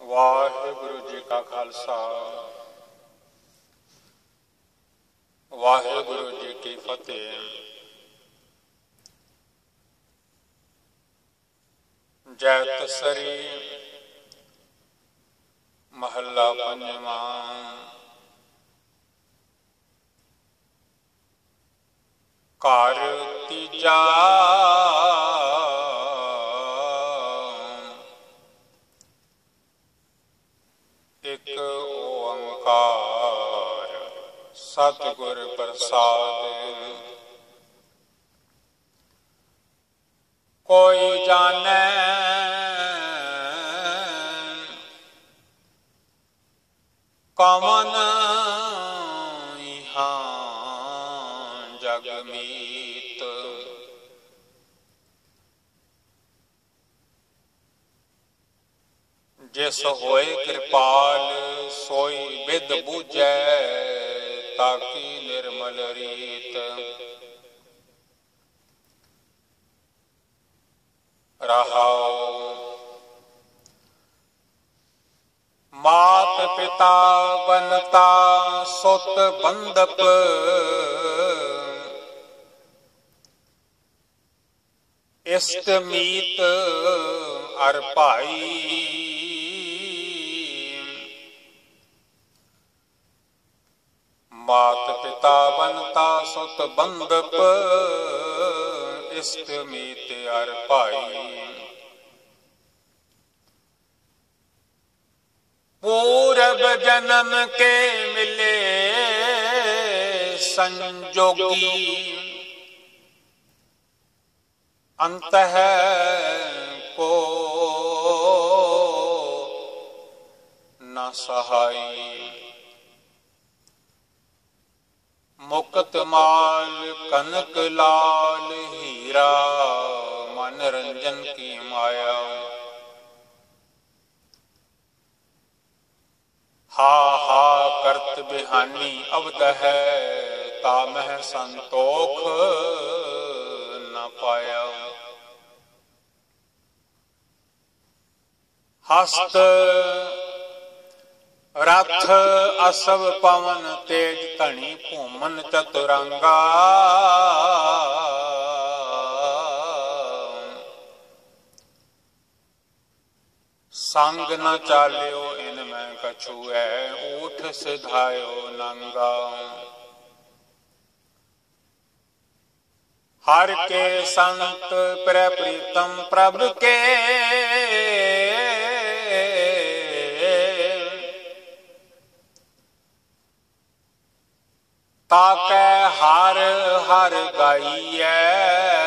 ਵਾਹਿਗੁਰੂ ਜੀ ਕਾ ਖਾਲਸਾ ਵਾਹਿਗੁਰੂ ਜੀ ਕੀ ਫਤਿਹ। ਜੈਤ ਸਰੀ ਮਹੱਲਾ ਪੰਜਵਾਂ। ਘਰ ਤੀਜਾ ਇੱਕ ਓੰਕਾਰ ਸਤਿਗੁਰ ਪ੍ਰਸਾਦਿ। ਕੋਈ ਜਾਣੈ ਕਵਨ ਇਹਾਂ ਜਗ ਮੀਤ। ਜਿਸ ਹੋਏ ਕਿਰਪਾਲ ਸੋਈ ਬਿਦ ਬੂਝੈ ਤਾਕੀ ਨਿਰਮਲ ਰੀਤ। ਰਹਾਉ ਮਾਤ ਪਿਤਾ ਬਨਤਾ ਸੁਤ ਬੰਧਪ। ਇਸ਼ਟ ਮੀਤ ਅਰ ਭਾਈ ਮਾਤ ਪਿਤਾ ਬਨਤਾ ਸੁਤ ਬੰਧਪ। ਇਸ਼ਟ ਮੀਤ ਅਰ ਭਾਈ ਪੂਰਬ ਜਨਮ ਕੇ ਮਿਲੇ ਸੰਜੋਗੀ। ਅੰਤਹ ਕੋ ਨ ਸਹਾਈ। ਮੁਕਤ ਮਾਲ ਕਨਕ ਲਾਲ ਹੀਰਾ ਮਨ ਰੰਜਨ ਕੀ ਮਾਇਆ। ਹਾ ਹਾ ਕਰਤ ਬਿਹਾਨੀ ਅਵਦ ਹੈ ਤਾ ਮਹਿ ਸੰਤੋਖ ਨ ਪਾਇਆ। ਹਸਤ ਰਥ ਅਸਵ ਪਵਨ ਤੇਜ ਧਣੀ ਭੂਮਨ ਚਤੁਰੰਗਾ। ਸੰਗ ਨ ਚਾਲਿਓ ਇਨ ਮੈਂ ਕਛੂ ਹੈ ਊਠ ਸਿਧਾਇਓ ਨੰਗਾ। ਹਰ ਕੇ ਸੰਤ ਪ੍ਰੈ ਪ੍ਰੀਤਮ ਪ੍ਰਭ ਕੇ ਤਾਕੈ ਹਰ ਹਰ ਗਾਈਐ।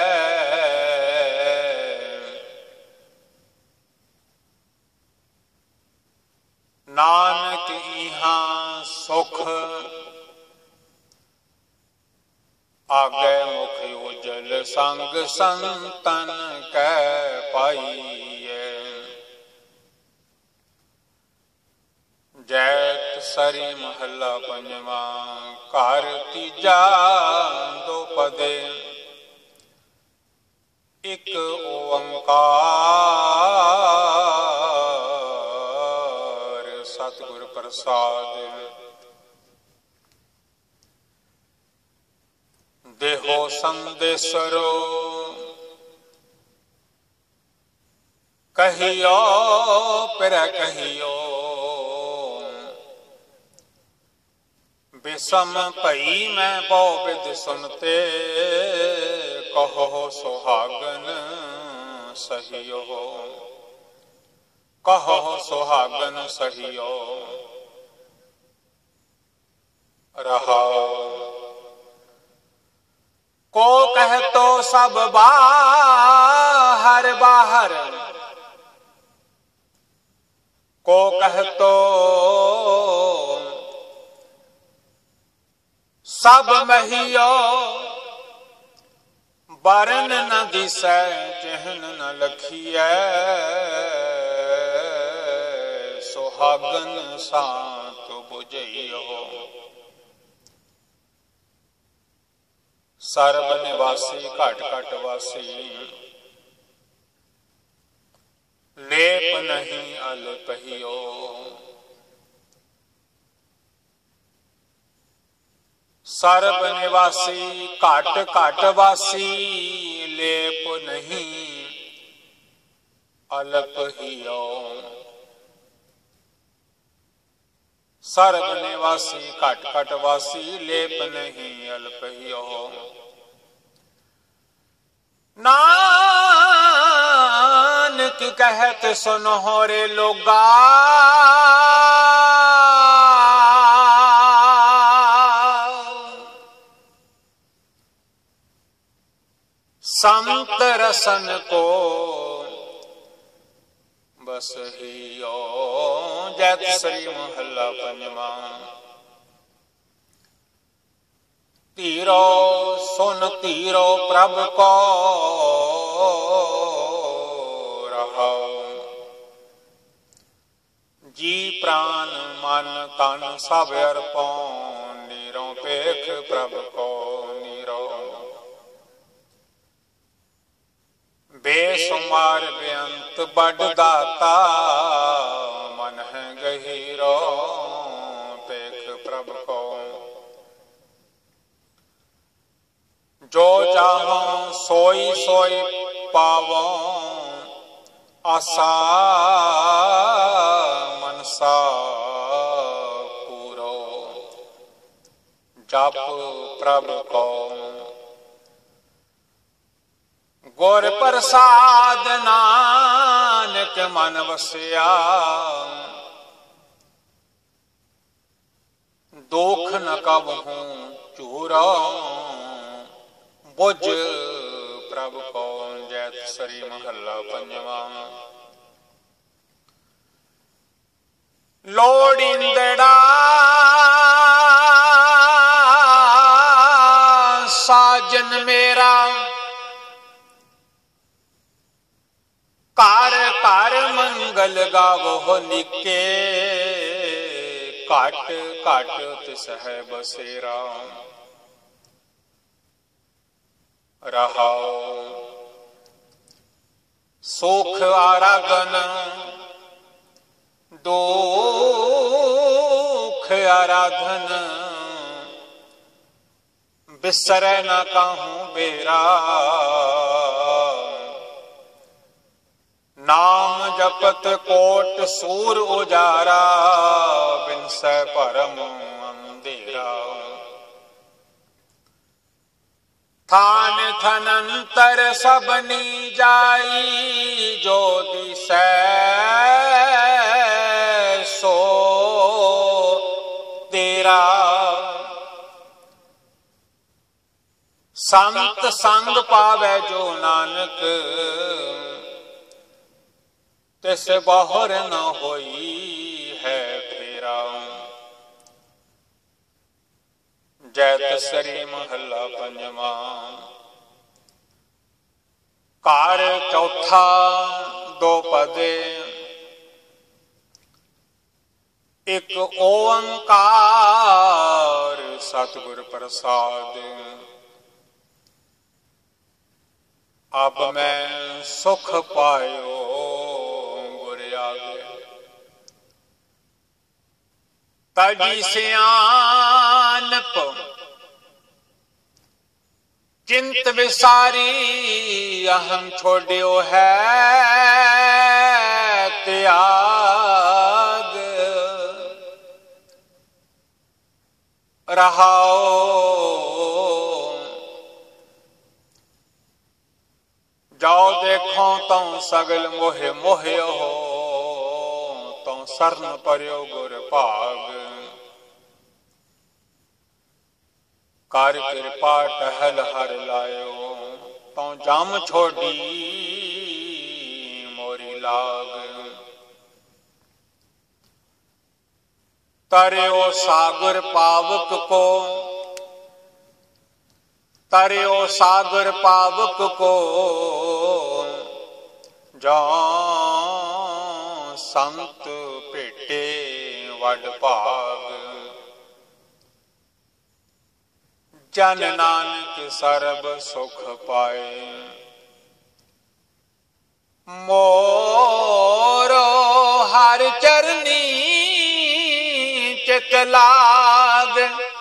ਨਾਨਕ ਇਹਾਂ ਸੁਖ ਆਗੈ ਮੁਖ ਉਜਲ ਸੰਗ ਸੰਤਨ ਕੈ ਪਾਈਐ। ਜੈਤ ਸਰੀ ਮਹੱਲਾ ਪੰਜਵਾਂ। ਘਰ ਤੀਜਾ ਦੋ ਪਦੇ ਇੱਕ ਓੰਕਾਰ ਸਤਿਗੁਰ ਪ੍ਰਸਾਦਿ। ਦੇਹੋ ਸੰਦੇਸਰੋ ਕਹੀਓ ਪਿਰ ਕਹੀਓ। ਬਿਸਮ ਭਈ ਮੈਂ ਬਹੁ ਬਿਦ ਸੁਨਤੇ ਕਹੋ ਸੁਹਾਗਨ ਸਹੀਓ। ਕਹੋ ਸੁਹਾਗਨ ਸਹੀਓ। ਰਹਾਉ ਕੋ ਕਹਿਤੋ ਸਭ ਬਾਹਰ ਬਾਹਰ। ਕੋ ਕਹਿਤੋ ਸਭ ਮਹੀਓ। ਬਰਨ ਨ ਦਿਸੈ ਚਿਹਨ ਨ ਲਖੀਐ। ਸੁਹਾਗਨ ਸਾਤ ਬੁਝਈਓ। ਸਰਬ ਨਿਵਾਸੀ ਘਟ ਘਟ ਵਾਸੀ। ਲੇਪ नहीं अल्पहियो। सर्ब निवासी घाट घाट वासी, लेप नहीं अल्पहियो। सर्ब निवासी घट घट वासी, लेप नहीं अल्पहियो। नानक कहत सुनो रे लोगा, संत रसन को बस हियो। जैत श्री महला पंजवा। तीरो सुन तीरो प्रभ को रहो, जी प्राण मन तन सब अर्पो। नीरो पेख प्रभ को नीरो, बेसुमार बेअंत बड़ दाता। मन है गहीरो पेख प्रभ को। जो चाहो सोई सोई पावो, आसा मनसा पूरो। जप प्रभ को गुर प्रसाद, नानक मन वसिया। दुख न कबहूं चूरो, बुझ प्रभ को। जैत श्री महला पंजवा। लोड़ींदड़ा साजन मेरा, कार कार मंगल गावो निके। काट काट तिस है बसेरा, रहाओ सुख आराधन दुख आराधन। बिसरै न कहूँ बेरा, नाम जपत कोट सूर उजारा। बिनसै परम अंधेरा, थान थनंतर सबनी जाई। जो दिसै सो तेरा, संत संग पावै जो नानक। तिस बाहर न होई है फेरा। जैत श्री महला पंजवा। कार चौथा दो पदे, एक ओंकार सतगुर प्रसाद। अब मैं सुख पायो गुर आगे। तजी सियानप चिंत विसारी। अहम छोड़ियो है त्याग। रहाओ जाओ देखो तो सगल मोहे मोहे हो। तो सरन पर्यो गुर भाग। कर कृपा टहल हर लायो। तो जाम छोड़ी मोरी लाग। तरियो सागर पावक को, तरियो सागर पावक को। जो संत भेटे वड भाग। जन नानक सर्ब सुख पाए। मोरो चरनी चित लाग,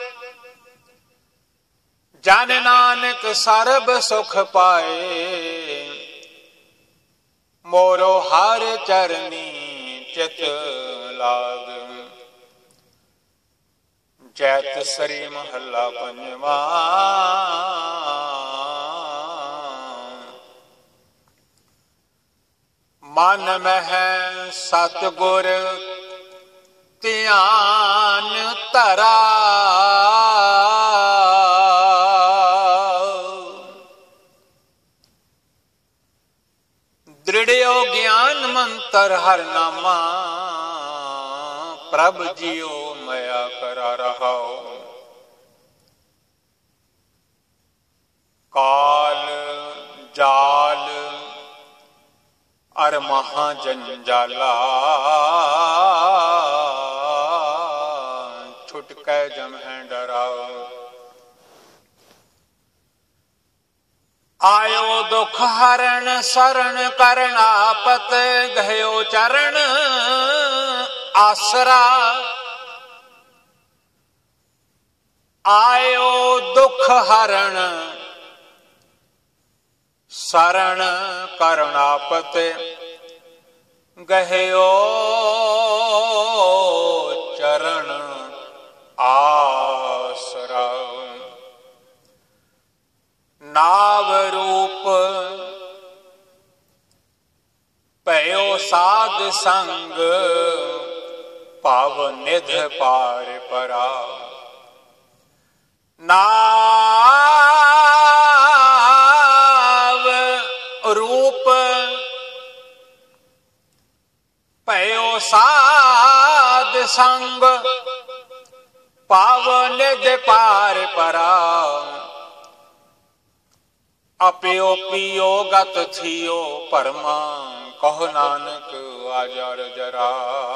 जन नानक सर्ब सुख पाए, मोरो हर चरनी चित लाग। जैत सरी महला पंजवा। मन मह सतगुर ध्यान धरा, दृढ़ो ज्ञान मंत्र हर नामा, प्रभ जियो मया करा रहा। काल जाल अर महाजंजाला, छुटकै जम है डराओ। आयो दुख हरण शरण करनापत, गयो चरण आसरा। आयो दुख हरण शरण करनापत, गयो चरण आसरा। नाव रूप पयो साध संग, पाव निध पार परा। नाव रूप पयो साध संग, पाव निध पार परा। अपयो पियो गत थियो परमा, कहो नानक आजर जरा।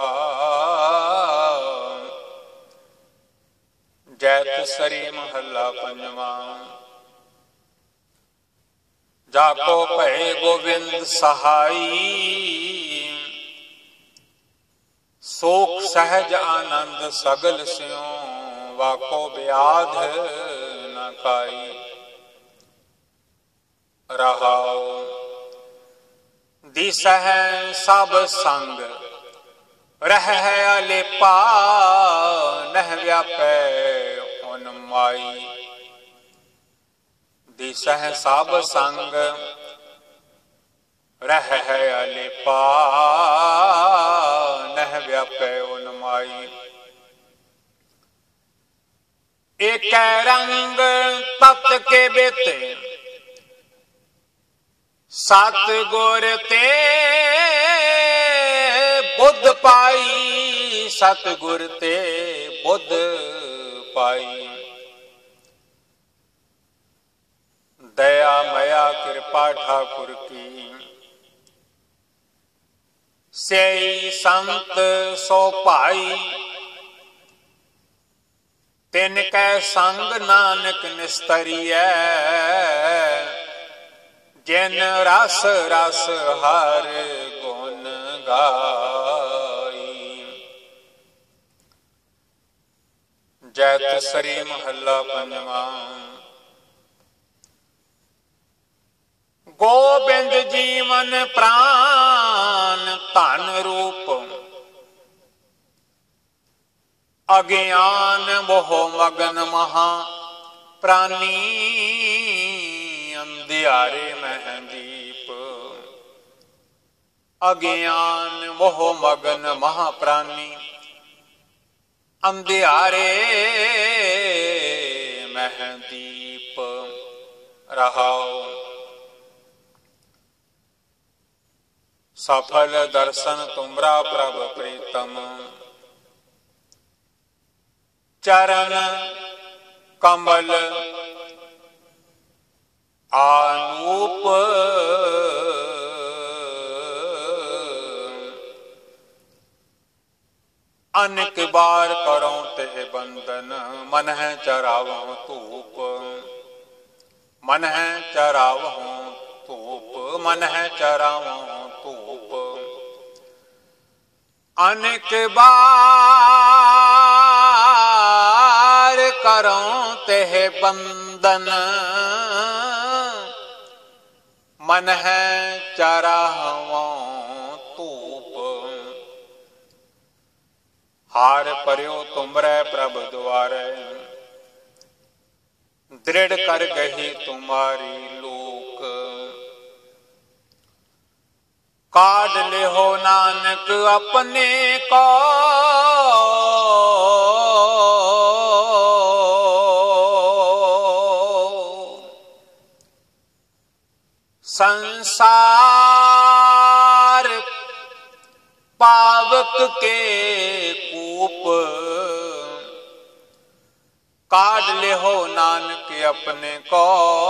जैत सरी महला पंजवा। जाको पहे गोविंद सहाई, शोक सहज आनंद सगल स्यों, वाको ब्याध न काई। रहाओ दिसह सब संग, रह अलेपा, नह व्यापै उन माई। दिसह सब संग, रह अलेपा, नह व्यापै उन माई। एक रंग तत् के बेते, सतगुर ते बुद्ध पाई। सतगुर ते बुद्ध पाई। दया मया कृपा ठाकुर की, सेई संत सो पाई। तिनकै संग नानक निस्तरियै, जिन रस रस हर गुण गाई। जैत सरी महला पंजवा। गोबिंद जीवन प्राण धन रूप, अज्ञान मोह मगन महा प्राणी। अंधियारे महदीप, अज्ञान मोह मगन महाप्राणी। अंधियारे महदीप, रहाओ सफल दर्शन तुमरा प्रभ प्रीतम। चरण कमल आनूप, अनेक बार करो तेह बंदन। मन है चरावो धूप, मन है चरावो धूप, मन है चरावो धूप। अनेक बार करो तेह बंदन, मन है चराहवो तूप। हार पर्यो तुमरे प्रभ द्वारे, दृढ़ कर गही तुम्हारी लोक। काढ़ ले हो नानक अपने को, संसार पावक के कूप। काढ़ ले हो नानक अपने को,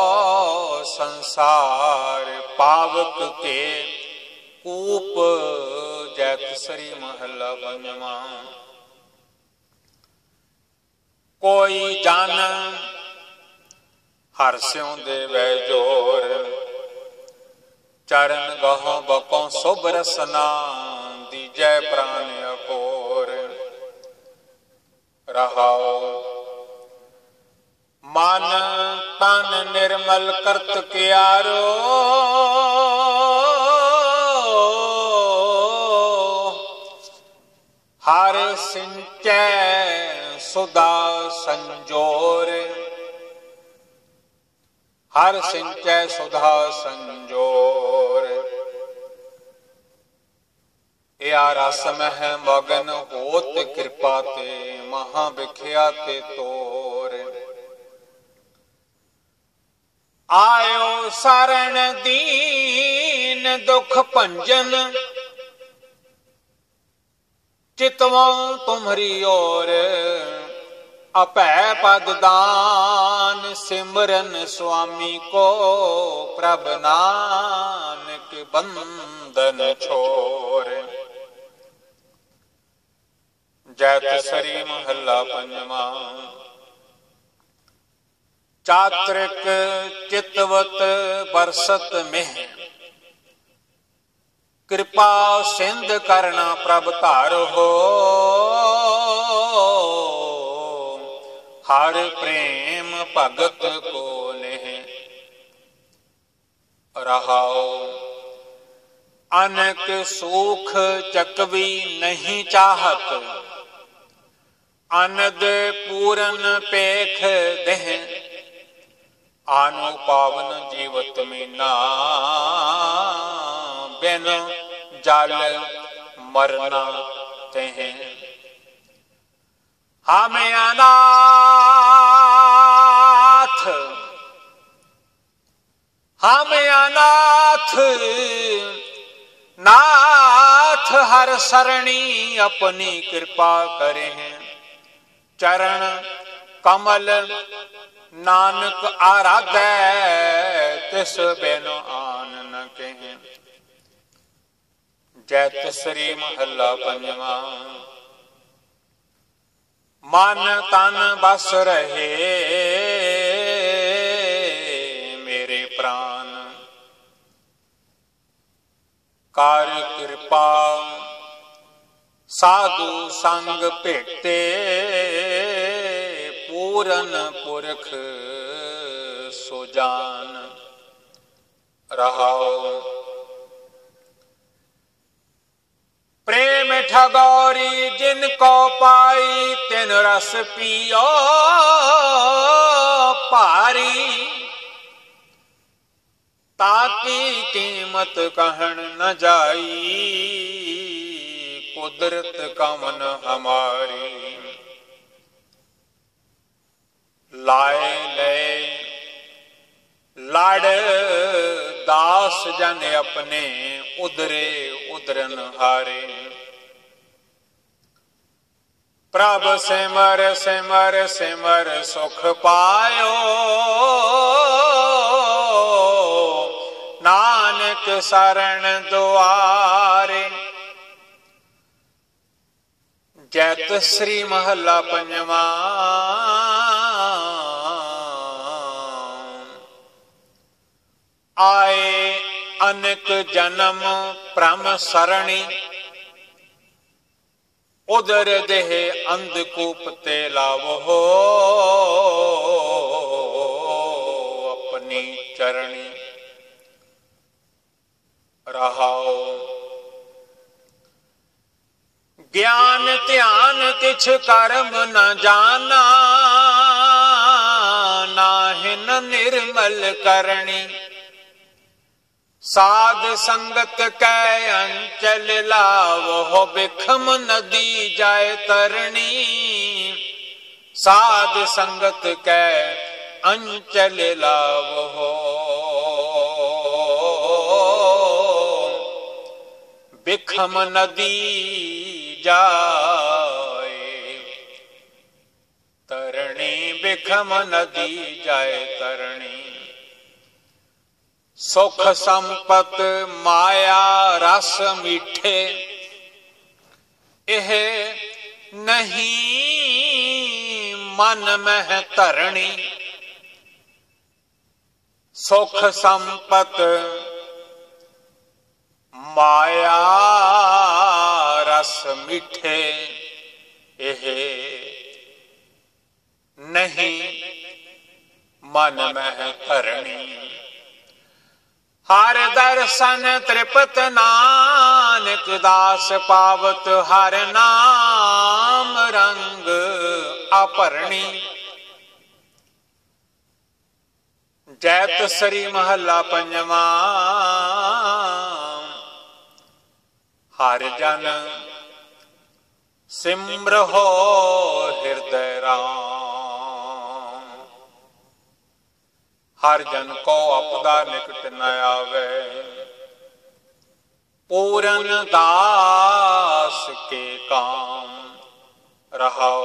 संसार पावक के कूप। जैत श्री महला पंजवा। कोई जान हर स्यों देवै जोर, चरण गहो बको शुभ रसना, दीजै प्राण अकोर। रहाओ मन तन निर्मल करत क्यारो, हर सिंचै सुधा संजोर। हर सिंचै सुधा संजोर। या रस मह मगन होत कृपा ते, महा बिख्या ते तोर। आयो शरण दीन दुख भंजन, चितवों तुम्हरी ओर। अपै पद दान सिमरन स्वामी को, प्रभ नानक बंदन छोर। जैत श्री महला पंजवा। चात्रिक चितवत बरसत में, कृपा सिंध करना प्रभ तार हो। हर प्रेम भगत को नेह रहाओ। अनक सुख चकवी नहीं चाहत, अनद पूरन पेख देह। आनु पावन जीवत मीना, बिन जल मरना तेह। हमें अनाथ, हमें अनाथ नाथ हर सरणी अपनी कृपा करे हैं। चरण कमल नानक आराधै, तिस बिन आन न कहें। जैत श्री महला पंजवा। मन तन बस रहे मेरे प्राण, कर कृपा साधु संग भेटे। पूरन पुरख सो जान। रहाओ प्रेम ठगौरी जिनको पाई, तिन रस पियो भारी। ताकी कीमत कहन न जाई, कुदरत कमन हमारी। लाए ले लाड़ दास जन अपने, उदरे उदरन हारे। प्रभ सिमर सिमर सिमर सुख पायो, नानक शरण दुआरे। जैत श्री महला पंजवा। आए अनेक जन्म प्रम सरणी, उदर देह अंधकूप ते लावो अपनी चरणी रहाओ। ज्ञान ध्यान किछ कर्म न जाना नाहिन निर्मल करणी। साध संगत कै अंचल लावो बिखम नदी जाय तरणी। साध संगत कै अंचल लावो बिखम नदी जाए तरणी। बिखम नदी जाए तरणी। सुख संपत माया रस मीठे एह नहीं मन मह धरणी। सुख संपत माया रस मीठे एह नहीं मन मह धरणी। हर दर्शन तृपत नानक दास पावत। हर नाम रंग अपरणी। जैत सरी महला पंजवा। हर जन सिमरहो हृदय राम। हर जन को आपदा निकट न आवे। पूरन दास के काम रहाओ।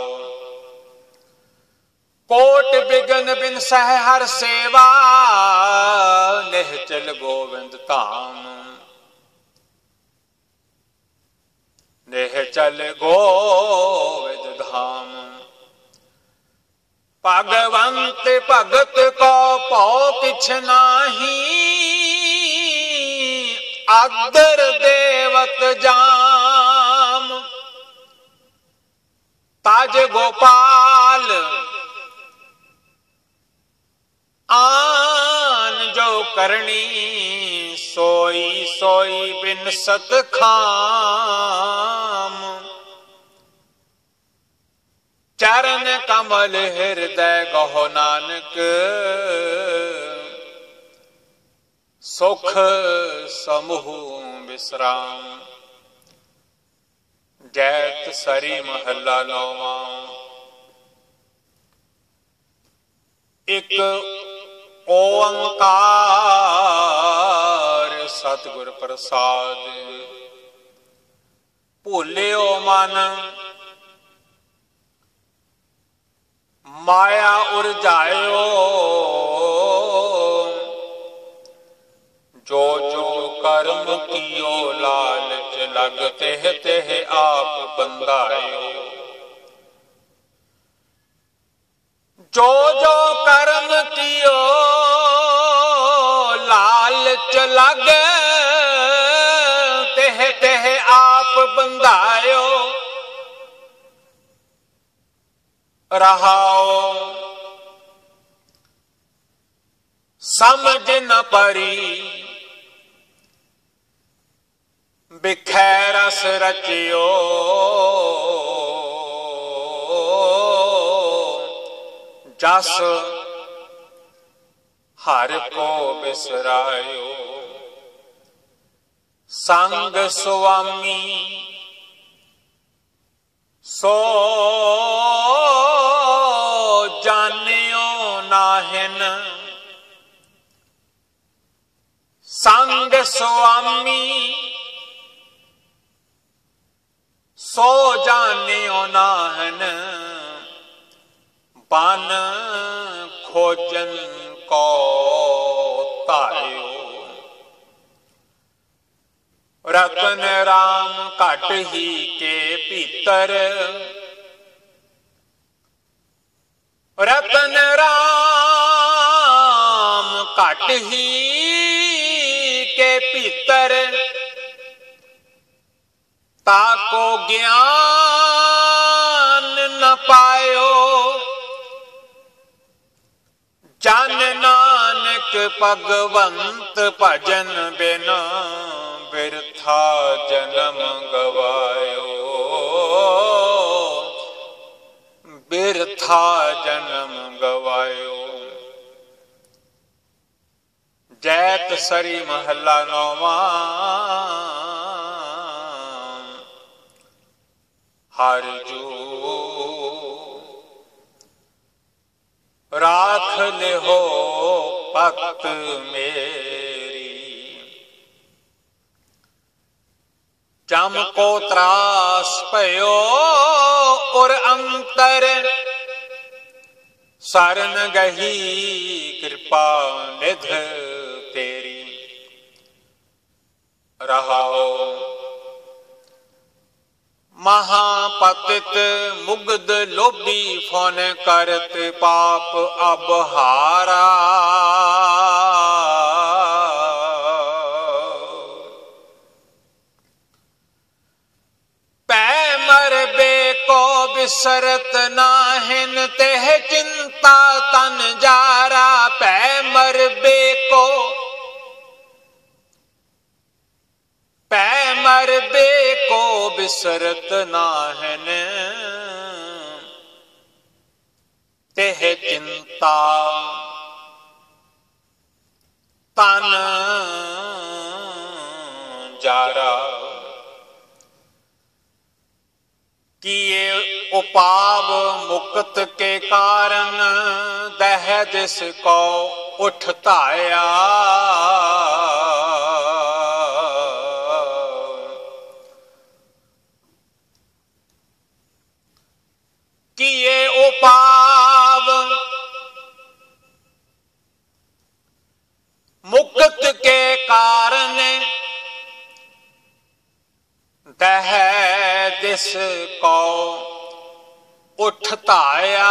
कोट बिघन बिन सह हर सेवा निहचल गोविंद धाम। निहचल गोविंद धाम। भगवंत भगत को पौ किछ नाही। आदर देवत जाम। ताज गोपाल आन जो करणी। सोई सोई बिन सत खाम। चरण कमल हृदय गहो नानक। सुख समूह विश्राम। जैत सरी महला नौवां। एक ओंकार सतगुर प्रसाद। भूलियो मन माया उरझायो। जो जो कर्म कियो लालच लग तेह तेह आप बंधायो। जो जो कर्म कियो लालच लग तेह तेह आप बंधायो। रहाओ समझ न परी बिखै रस रचियो। जस हर को बिसरायो। संग स्वामी सो जानियो नाहिन। संग स्वामी सो जानियो नाहिन। बन खोजन को तायो। रतन राम घट ही के भीतर। रतन राम घट ही के भीतर। ताको ज्ञान चन नानक भगवंत भजन बिन बिरथा जन्म गवायो, बिरथा जन्म गवायो। जैत सरी महला नौवां। हर जू राख ले हो भक्त मेरी, जम को त्रास पयो और अंतर, सरन गही कृपा निध तेरी। रहाओ महापतित मुग्ध लोभी फौन करत पाप अब हारा। पै मरबे को बिसरत नाहिन तेह चिंता तन जारा। पै मरबे को पै मरबे को बिसरत नाहन तेह चिंता तन जारा। किए उपाव मुक्त के कारण दह दिस को उठ धाया। किए उपाव मुक्त के कारण दह दिस को उठ धाया।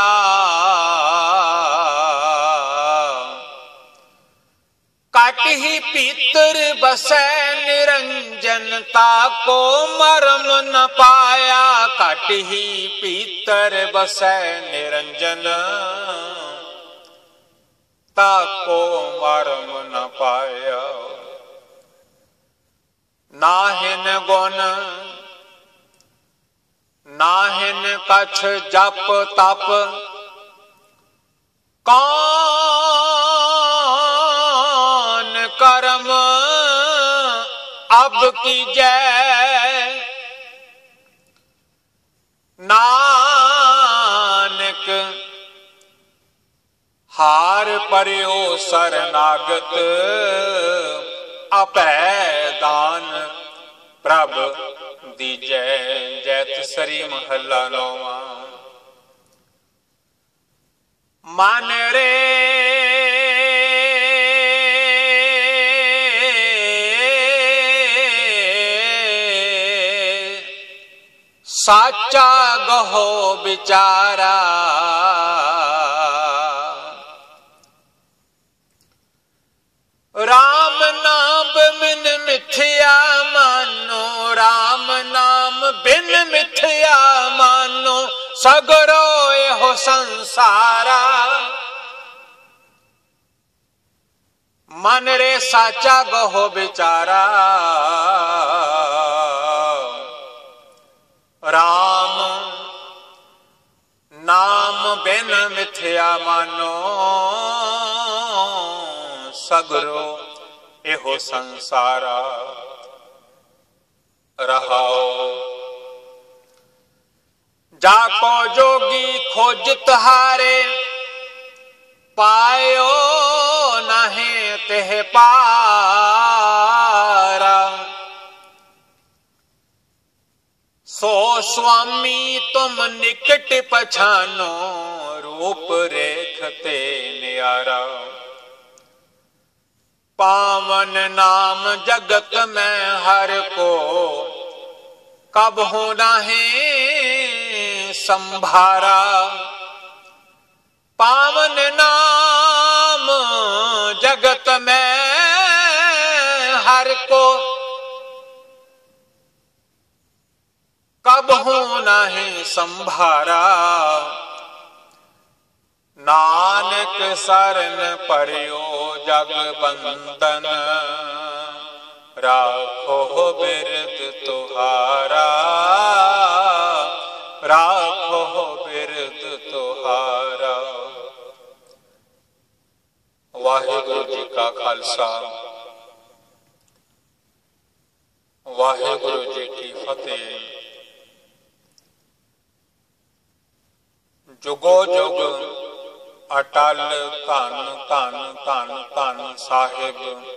काट ही पीतर बसै निरंजनता को मरम न पाया। काट ही पीतर बसै निरंजन ताको मरम न पाया। नाहिन गुण नाहिन कछ जप तप, कौन कर्म अब कीजै। नानक हार पर्यो शरणागत, अपै दान प्रभ दीजै। जैत सरी महला नौवां। मन रे साचा गहो बिचारा। राम नाम बिन मिथ्या मानो, राम नाम बिन मिथ्या मानो, सगरो एहो संसारा। मन रे साचा गहो बिचारा। राम नाम बिन मिथ्या मानो, सगरो एहो संसारा। रहाओ जाको जोगी खोजत हारे, पायो नहीं तेह पारा। सो स्वामी तुम निकट पछानो, रूप रेखते न्यारा। पावन नाम जगत में हर को, कब होना है संभारा। पावन नाम जगत में हर को, कब होना है संभारा। नानक सरन परियो जग बंदन, राखो बिरद तुहारा, राखो बिरद तुहारा। वाहिगुरु जी का खालसा, वाहिगुरु जी की फतेह। जुगो जुग अटल धन धन धन धन साहिब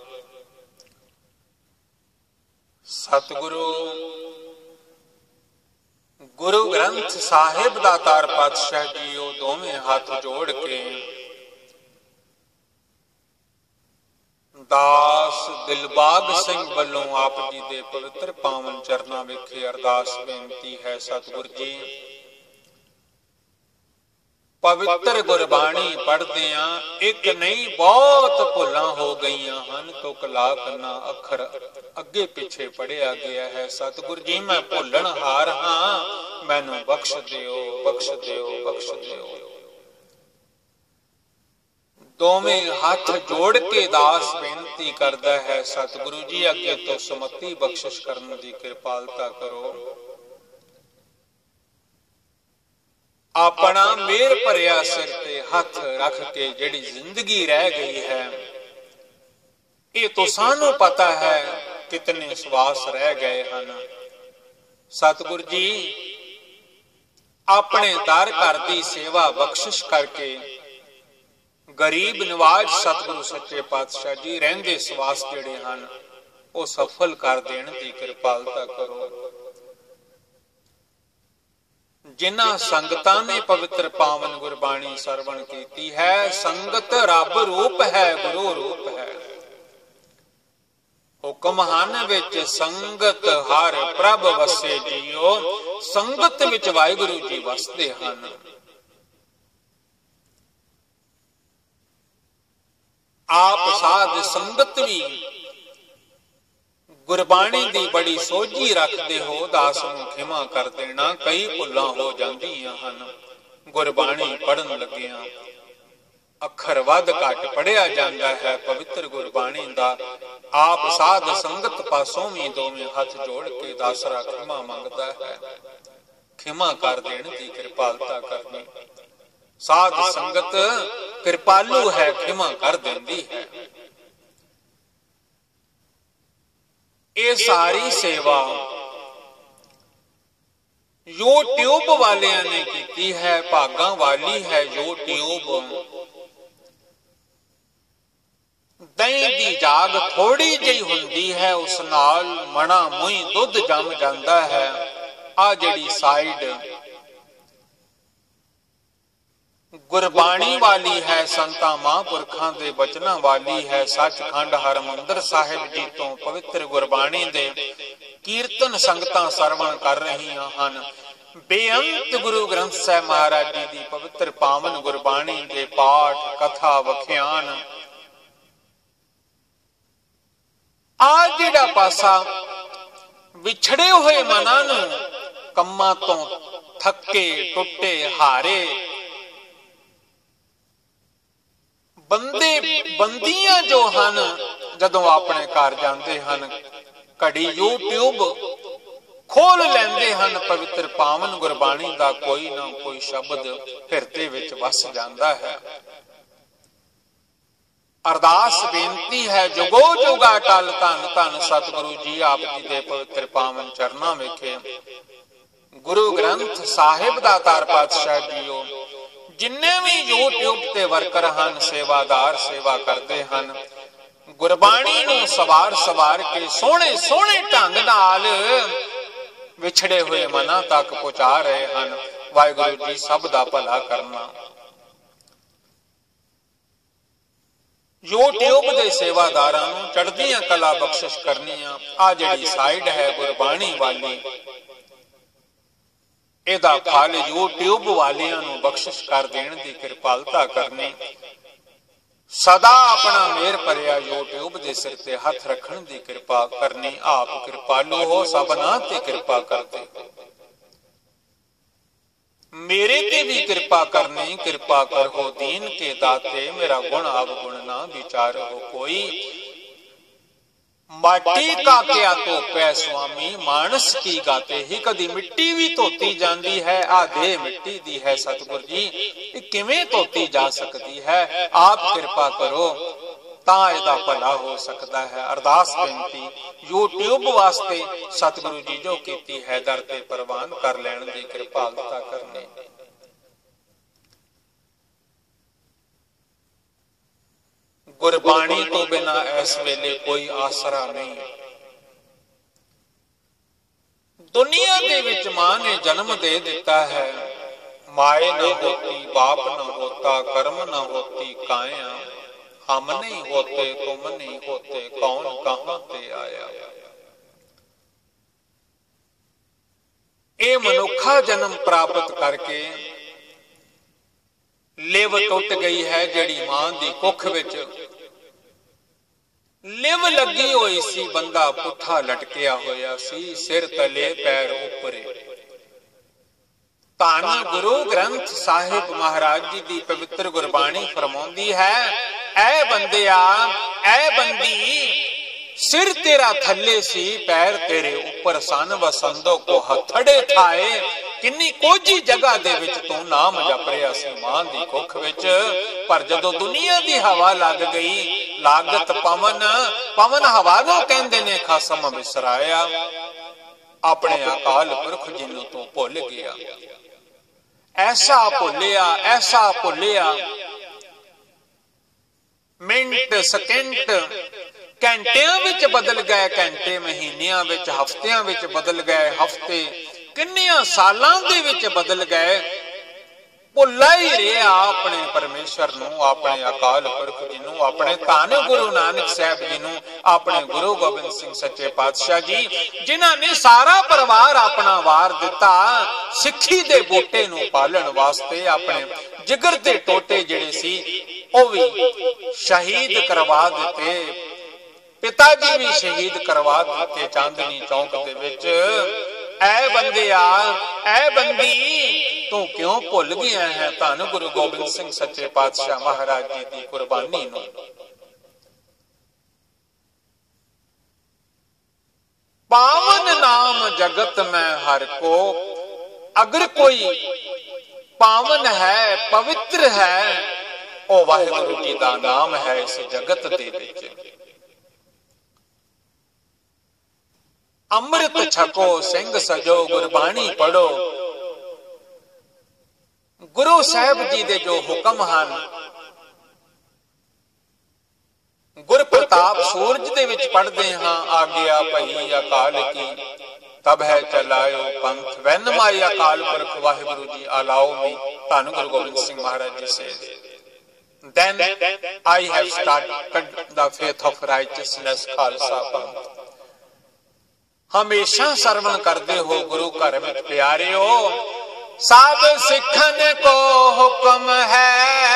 सतगुरु गुरु ग्रंथ साहिब दातार पातशाह जी ओ दोवें हाथ जोड़ के दास दिलबाग सिंह वालों आप जी दे पवित्र पावन चरना विखे अरदास बेनती है। सतगुरु जी पवित्र गुरबाणी पढ़दिया एक नहीं बहुत भुलां हो गई हन, तो कलाक ना अखर अगे पिछे पढ़िया गया है। सतगुरु जी मैं भुलन हार हाँ, मैनू बख्श दिओ बख्श दिओ बख्श दिओ। दोवें हाथ जोड़ के दास बेनती करता है, सतगुरु जी अगे तो सुमति बख्शिश करने की कृपालता करो। अपना मेर भरिया सिर ते हथ रख के जिहड़ी जिंदगी रह गई है, ये तो सानू पता है कितने श्वास रह गए हैं। सतगुरु जी अपने दर घर की सेवा बख्शिश करके गरीब नवाज सतगुरु सच्चे पातशाह जी रहंदे श्वास जिहड़े हन वो सफल कर देण दी कृपालता करो। जिन्हां संगतां ने पवित्र पावन गुरबाणी सरवण कीती है, संगत रब रूप है गुरु रूप है। हुक्म हन विच संगत हर प्रभ वसे जियो, संगत विच वाहिगुरु जी वसदे हन। आप साध संगत भी गुरबाणी दी बड़ी सोझी रखते हो, दास नूं खिमा कर देना। कई भुलां हो जांदियां हन गुरबाणी पढ़न लगिया, अखर वध घट पढ़िया जांदा है पवित्र गुरबाणी दा। आप साध संगत पासों भी दोवें हाथ जोड़ के दासरा खिमा मंगदा है, खिमा कर देण दी कृपालता करनी। साध संगत कृपालु है, खिमा कर देंदी है। ये सारी सेवा यूट्यूब वालियां ने की है, भागा वाली है यूट्यूब। दही दी जाग थोड़ी जी हुंदी है, उस नाल मना मुई दुध जम जांदा है। आ जिहड़ी साइड गुरबाणी वाली है, संता महापुरखां दे बचनां वाली है, सचखंड हरमंदर साहिब जी तो पवित्र गुरबाणी दे कीर्तन संगतां सरवण कर रहीआं हन। बेअंत गुरु ग्रंथ साहिब महाराज जी दी पवित्र पावन गुरबाणी दे पाठ कथा वख्यान। आ जिहड़ा पासा विछड़े हुए मनां नूं कम्मां तो थके टुटे हारे बंदे बंदियां जो हन जदों अपने घर जाते हैं, घड़ी यूट्यूब खोल लेंदे हन, पवित्र पावन गुरबाणी का कोई ना कोई शब्द हिरदे विच वस जाता है। अरदास बेनती है, जुगो जुगा टल धन धन सतगुरु जी आप जी दे पवित्र पावन चरना विखे गुरु ग्रंथ साहिब दातार पातशाह जीओ जिन्ने भी यूट्यूब ते वर्कर हन, सेवादार सेवा करते हन, गुरबाणी नूं सवार सवार के सोहणे सोहणे ढंग नाल विछड़े हुए मनां तक पहुंचा रहे हन। वाहिगुरु जी सब दा भला करना। यूट्यूब दे सेवादारां नूं चढ़दियां कला बख्शिश करनियां। आ जिहड़ी साइड है गुरबाणी वाली, एदा फल यूट्यूब वालियां नूं बख्शिश कर देण दी कृपालता करनी। सदा अपना मेर भरिया यूट्यूब दे सिर ते हथ रखण दी कृपा करनी। आप कृपालु हो, सबना ते कृपा करते। मेरे ते भी कृपा करनी, कृपा कर हो दीन के दाते, मेरा गुण अवगुण ना विचार हो कोई। माटी का क्या धोपै स्वामी, मानस की गाते ही। कदी मिट्टी भी धोती जाती है, आधे मिट्टी दी है सतगुर जी, किवें धोती जा सकती है। आप कृपा करो ਤਾਂ ਇਹਦਾ ਭਲਾ ਹੋ ਸਕਦਾ ਹੈ। ਅਰਦਾਸ ਬੇਨਤੀ YouTube ਵਾਸਤੇ ਸਤਿਗੁਰੂ ਜੀ ਜੋ ਕੀਤੀ ਹੈ ਦਰ ਤੇ ਪ੍ਰਵਾਨ ਕਰ ਲੈਣ ਦੀ ਕਿਰਪਾਲਤਾ ਕਰਨੀ। ਗੁਰਬਾਣੀ ਤੋਂ ਬਿਨਾ ਇਸ ਵੇਲੇ ਕੋਈ ਆਸਰਾ ਨਹੀਂ। ਦੁਨੀਆ ਦੇ ਵਿੱਚ ਮਾਂ ਨੇ ਜਨਮ ਦੇ ਦਿੱਤਾ ਹੈ, ਮਾਏ ਨਾ ਹੋਤੀ ਬਾਪ ਨਾ ਹੋਤਾ, ਕਰਮ ਨਾ ਹੋਤੀ ਕਾਇਆ, हम नहीं होते तुम नहीं होते, कौन कहां ते आया। ਇਹ ਮਨੁੱਖਾ ਜਨਮ ਪ੍ਰਾਪਤ ਕਰਕੇ ਲਿਵ ਟੁੱਟ ਗਈ ਹੈ, ਜਿਹੜੀ ਮਾਂ ਦੀ ਕੁੱਖ ਵਿੱਚ ਲਿਵ ਲੱਗੀ ਹੋਈ ਸੀ। ਬੰਦਾ ਪੁੱਠਾ ਲਟਕਿਆ ਹੋਇਆ ਸੀ, ਸਿਰ ਤਲੇ ਪੈਰ ਉੱਪਰੇ। ਧੰਨ ਗੁਰੂ ਗ੍ਰੰਥ ਸਾਹਿਬ ਮਹਾਰਾਜ ਜੀ ਦੀ ਪਵਿੱਤਰ ਗੁਰਬਾਣੀ ਫਰਮਾਉਂਦੀ ਹੈ, ਐ ਬੰਦਿਆ ਐ ਬੰਦੀ, ਸਿਰ ਤੇਰਾ ਥੱਲੇ ਸੀ ਪੈਰ ਤੇਰੇ ਉੱਪਰ ਸਨ, ਵਸੰਦੋ ਕੋ ਹਥੜੇ ਥਾਏ। ਕਿੰਨੀ ਕੋਝੀ ਜਗ੍ਹਾ ਦੇ ਵਿੱਚ ਤੂੰ ਨਾਮ ਜਪ ਰਿਹਾ ਸੀ ਮਾਂ ਦੀ ਕੁੱਖ ਵਿੱਚ। ਪਰ ਜਦੋਂ ਦੁਨੀਆ ਦੀ ਹਵਾ ਲੱਗ ਗਈ, ਲਾਗਤ ਪਵਨ, ਪਵਨ ਹਵਾ ਨੂੰ ਕਹਿੰਦੇ ਨੇ ਖਸਮ ਵਿਸਰਾਇਆ, ਆਪਣੇ ਅਕਾਲ ਪੁਰਖ ਜੀ ਨੂੰ ਤੂੰ ਭੁੱਲ ਗਿਆ। ਐਸਾ ਭੁੱਲਿਆ, ਐਸਾ ਭੁੱਲਿਆ, ਮਿੰਟ ਸਕਿੰਟ ਘੰਟਿਆਂ ਵਿੱਚ ਬਦਲ ਗਏ ਘੰਟੇ, ਮਹੀਨਿਆਂ ਵਿੱਚ ਹਫ਼ਤਿਆਂ ਵਿੱਚ ਬਦਲ ਗਏ ਹਫ਼ਤੇ, ਕਿੰਨਿਆਂ ਸਾਲਾਂ ਦੇ ਵਿੱਚ ਬਦਲ ਗਏ। ਭੁੱਲਾ ਹੀ ਰਿਹਾ ਆਪਣੇ ਪਰਮੇਸ਼ਰ ਨੂੰ, ਆਪਣੇ ਅਕਾਲ ਪੁਰਖ ਜੀ ਨੂੰ, ਆਪਣੇ ਧੰਨ ਗੁਰੂ ਨਾਨਕ ਸਾਹਿਬ ਜੀ ਨੂੰ, ਆਪਣੇ ਗੁਰੂ ਗੋਬਿੰਦ ਸਿੰਘ ਸੱਚੇ ਪਾਤਸ਼ਾਹ ਜੀ, ਜਿਨ੍ਹਾਂ ਨੇ ਸਾਰਾ ਪਰਿਵਾਰ ਆਪਣਾ ਵਾਰ ਦਿੱਤਾ ਸਿੱਖੀ ਦੇ ਬੂਟੇ ਨੂੰ ਪਾਲਣ ਵਾਸਤੇ। ਆਪਣੇ ਜਿਗਰ ਦੇ ਟੋਟੇ ਜਿਹੜੇ ਸੀ ਉਹ ਵੀ ਸ਼ਹੀਦ ਕਰਵਾ ਦਿੱਤੇ, ਪਿਤਾ ਜੀ ਵੀ ਸ਼ਹੀਦ ਕਰਵਾ ਦਿੱਤੇ ਚਾਂਦਨੀ ਚੌਕ ਦੇ ਵਿੱਚ। ਐ ਬੰਦਿਆ ਐ ਬੰਦੀ, ਤੂੰ ਕਿਉਂ ਭੁੱਲ ਗਿਆ ਹੈ ਧੰਨ ਗੁਰੂ ਗੋਬਿੰਦ ਸਿੰਘ ਸੱਚੇ ਪਾਤਸ਼ਾਹ ਮਹਾਰਾਜ ਜੀ ਦੀ ਕੁਰਬਾਨੀ ਨੂੰ। ਪਾਵਨ ਨਾਮ ਜਗਤ ਮੈਂ ਹਰ ਕੋ, ਅਗਰ ਕੋਈ ਪਾਵਨ ਹੈ ਪਵਿੱਤਰ ਹੈ, ਉਹ ਵਾਹਿਗੁਰੂ ਜੀ ਦਾ ਨਾਮ ਹੈ ਇਸ ਜਗਤ ਦੇ ਵਿੱਚ। ਅੰਮ੍ਰਿਤ ਛਕੋ ਸਿੰਘ ਸਜੋ, ਗੁਰਬਾਣੀ ਪੜੋ। ਗੁਰੂ ਸਾਹਿਬ ਜੀ ਦੇ ਜੋ ਹੁਕਮ ਹਨ, ਗੁਰ ਪ੍ਰਤਾਪ ਸੂਰਜ ਦੇ ਵਿੱਚ ਪੜ੍ਹਦੇ ਹਾਂ, ਆਗਿਆ ਭਈ ਅਕਾਲ ਕੀ, ਤਬ ਹੈ ਚਲਾਇਓ ਪੰਥ, ਵੈਨ ਮਾਈ ਅਕਾਲ ਪੁਰਖ ਵਾਹਿਗੁਰੂ ਜੀ ਅਲਾਓ ਮੀ। ਧੰਨ ਗੁਰੂ ਗੋਬਿੰਦ ਸਿੰਘ ਮਹਾਰਾਜ ਜੀ ਸੇ then I have started the faith of righteousness Khalsa ਪੰਥ। ਹਮੇਸ਼ਾ ਸਰਵਣ ਕਰਦੇ ਹੋ ਗੁਰੂ ਘਰ ਵਿੱਚ ਪਿਆਰਿਓ, ਸਭ ਸਿੱਖਣ ਕੋ ਹੁਕਮ ਹੈ।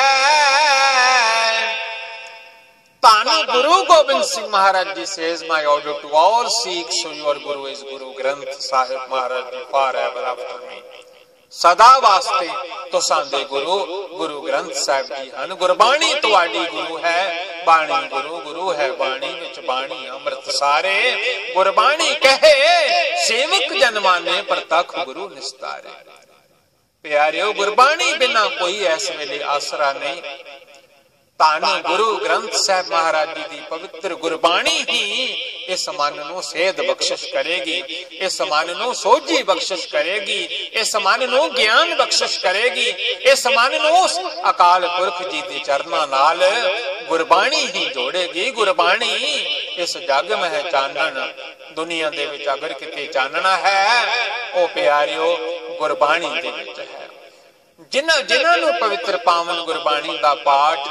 ਧੰਨ Guru Gobind Singh Maharaj ji says my order to all Sikhs, so your Guru is Guru Granth Sahib Maharaj ji forever after me। ਸਦਾ ਵਾਸਤੇ ਤੁਸਾਂ ਦੇ ਗੁਰੂ ਗੁਰੂ ਗ੍ਰੰਥ ਸਾਹਿਬ ਜੀ ਹਨ। ਗੁਰਬਾਣੀ ਤੁਹਾਡੀ ਗੁਰੂ ਹੈ, ਬਾਣੀ ਗੁਰੂ ਗੁਰੂ ਹੈ, ਬਾਣੀ ਵਿੱਚ ਬਾਣੀ ਅੰਮ੍ਰਿਤ ਸਾਰੇ। ਗੁਰਬਾਣੀ ਕਹੇ ਸੇਵਕ ਜਨ ਮਾਨੇ, ਪ੍ਰਤੱਖ ਗੁਰੂ ਨਿਸਤਾਰੇ। ਪਿਆਰਿਓ, ਗੁਰਬਾਣੀ ਬਿਨਾਂ ਕੋਈ ਇਸ ਵੇਲੇ ਆਸਰਾ ਨਹੀਂ। ਧੰਨ ਗੁਰੂ ਗ੍ਰੰਥ ਸਾਹਿਬ ਮਹਾਰਾਜ ਜੀ ਦੀ ਪਵਿੱਤਰ ਗੁਰਬਾਣੀ ਹੀ ਇਸ ਮਨ ਨੂੰ ਸੇਧ ਬਖਸ਼ਿਸ਼ ਕਰੇਗੀ, ਇਸ ਮਨ ਨੂੰ ਸੋਝੀ ਬਖਸ਼ਿਸ਼ ਕਰੇਗੀ, ਇਸ ਮਨ ਨੂੰ ਗਿਆਨ ਬਖਸ਼ਿਸ਼ ਕਰੇਗੀ, ਇਸ ਮਨ ਨੂੰ ਉਸ ਅਕਾਲ ਪੁਰਖ ਜੀ ਦੇ ਚਰਨਾਂ ਨਾਲ ਗੁਰਬਾਣੀ ਹੀ ਜੋੜੇਗੀ। ਗੁਰਬਾਣੀ ਇਸ ਜਗ ਮਹਿ ਚਾਨਣ, ਦੁਨੀਆ ਦੇ ਵਿੱਚ ਅਗਰ ਕਿਤੇ ਚਾਨਣਾ ਹੈ ਉਹ ਪਿਆਰਿਓ ਗੁਰਬਾਣੀ ਦੇ ਵਿੱਚ ਹੈ। ਜਿਨ੍ਹਾਂ ਨੂੰ ਪਵਿੱਤਰ ਪਾਵਨ ਗੁਰਬਾਣੀ ਦਾ ਪਾਠ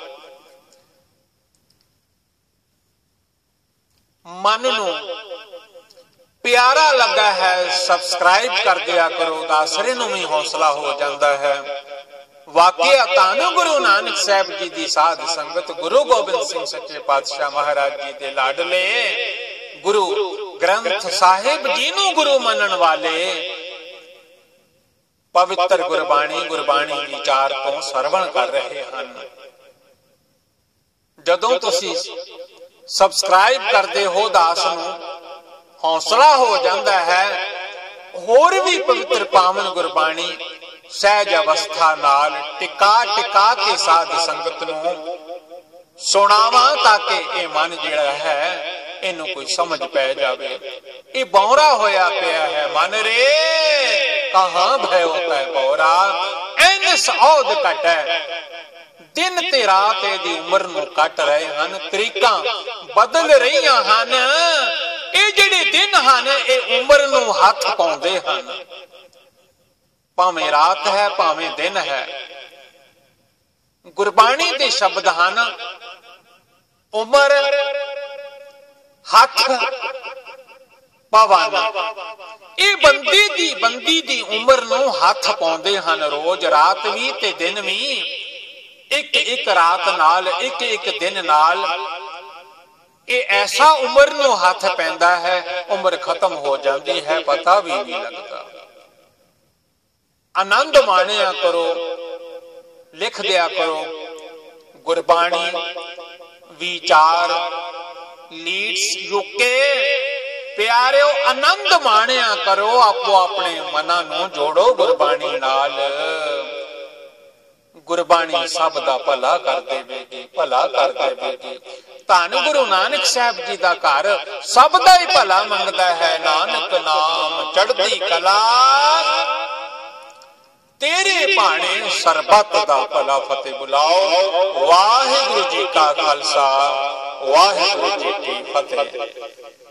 ਮਨ ਨੂੰ ਪਿਆਰਾ ਲੱਗਾ ਹੈ, ਸਬਸਕ੍ਰਾਈਬ ਕਰ ਦਿਆ ਕਰੋ, ਦਾਸਰੇ ਨੂੰ ਵੀ ਹੌਸਲਾ ਹੋ ਜਾਂਦਾ ਹੈ। ਵਾਕਿਆ ਧੰਨ ਗੁਰੂ ਨਾਨਕ ਸਾਹਿਬ ਜੀ ਦੀ ਸਾਧ ਸੰਗਤ, ਗੁਰੂ ਗੋਬਿੰਦ ਸਿੰਘ ਸੱਚੇ ਪਾਤਸ਼ਾਹ ਮਹਾਰਾਜ ਜੀ ਦੇ ਲਾਡਲੇ, ਗੁਰੂ ਗ੍ਰੰਥ ਸਾਹਿਬ ਜੀ ਨੂੰ ਗੁਰੂ ਮੰਨਣ ਵਾਲੇ ਪਵਿੱਤਰ ਗੁਰਬਾਣੀ ਵਿਚਾਰ ਤੋਂ ਸਰਵਣ ਕਰ ਰਹੇ ਹਨ। ਜਦੋਂ ਤੁਸੀਂ ਸਬਸਕ੍ਰਾਈਬ ਕਰਦੇ ਹੋ ਦਾਸ ਨੂੰ ਹੌਸਲਾ ਹੋ ਜਾਂਦਾ ਹੈ ਹੋਰ ਵੀ ਪਵਿੱਤਰ ਪਾਵਨ ਗੁਰਬਾਣੀ ਸਹਿਜ ਅਵਸਥਾ ਨਾਲ ਟਿਕਾ ਕੇ ਸਾਧ ਸੰਗਤ ਨੂੰ ਸੁਣਾਵਾਂ ਤਾਂ ਕਿ ਇਹ ਮਨ ਜਿਹੜਾ ਹੈ ਇਹਨੂੰ ਕੋਈ ਸਮਝ ਪੈ ਜਾਵੇ। ਇਹ ਬੌਰਾ ਹੋਇਆ ਪਿਆ ਹੈ ਮਨ ਰੇ ਕਹਾਂ ਭਇਓ ਪੈ ਬੌਰਾ ਐਨ ਸੌਦ ਘਟੈ। ਦਿਨ ਤੇ ਰਾਤ ਇਹਦੀ ਉਮਰ ਨੂੰ ਕੱਟ ਰਹੇ ਹਨ, ਤਰੀਕਾਂ ਬਦਲ ਰਹੀਆਂ ਹਨ। ਇਹ ਜਿਹੜੇ ਦਿਨ ਹਨ ਇਹ ਉਮਰ ਨੂੰ ਹੱਥ ਪਾਉਂਦੇ ਹਨ। ਭਾਵੇਂ ਰਾਤ ਹੈ ਭਾਵੇਂ ਦਿਨ ਹੈ। ਗੁਰਬਾਣੀ ਦੇ ਸ਼ਬਦ ਹਨ ਉਮਰ ਹੱਥ ਪਵਨ। ਇਹ ਬੰਦੀ ਦੀ ਉਮਰ ਨੂੰ ਹੱਥ ਪਾਉਂਦੇ ਹਨ। ਰੋਜ਼ ਰਾਤ ਵੀ ਤੇ ਦਿਨ ਵੀ ਇੱਕ ਰਾਤ ਨਾਲ ਇੱਕ ਦਿਨ ਨਾਲ ਇਹ ਐਸਾ ਉਮਰ ਨੂੰ ਹੱਥ ਪੈਂਦਾ ਹੈ ਉਮਰ ਖਤਮ ਹੋ ਜਾਂਦੀ ਹੈ, ਪਤਾ ਵੀ ਨਹੀਂ ਲੱਗਦਾ। ਆਨੰਦ ਮਾਣਿਆ ਕਰੋ, ਲਿਖ ਦਿਆ ਕਰੋ। ਗੁਰਬਾਣੀ ਵਿਚਾਰ ਲੀਡਸ ਯੂਕੇ ਪਿਆਰਿਓ ਆਨੰਦ ਮਾਣਿਆ ਕਰੋ। ਆਪੋ ਆਪਣੇ ਮਨਾਂ ਨੂੰ ਜੋੜੋ ਗੁਰਬਾਣੀ ਨਾਲ। ਗੁਰਬਾਣੀ ਸਭ ਦਾ ਭਲਾ ਕਰ ਦੇਵੇਗੀ, ਭਲਾ ਕਰ ਦੇਵੇਗੀ। ਧੰਨ ਗੁਰੂ ਨਾਨਕ ਸਾਹਿਬ ਜੀ ਦਾ ਘਰ ਸਭ ਦਾ ਹੀ ਭਲਾ ਮੰਗਦਾ ਹੈ। ਨਾਨਕ ਨਾਮ ਚੜ੍ਹਦੀ ਕਲਾ ਤੇਰੇ ਭਾਣੇ ਸਰਬੱਤ ਦਾ ਭਲਾ। ਫਤਿਹ ਬੁਲਾਓ। ਵਾਹਿਗੁਰੂ ਜੀ ਕਾ ਖਾਲਸਾ ਵਾਹਿਗੁਰੂ ਜੀ ਕੀ ਫਤਿਹ।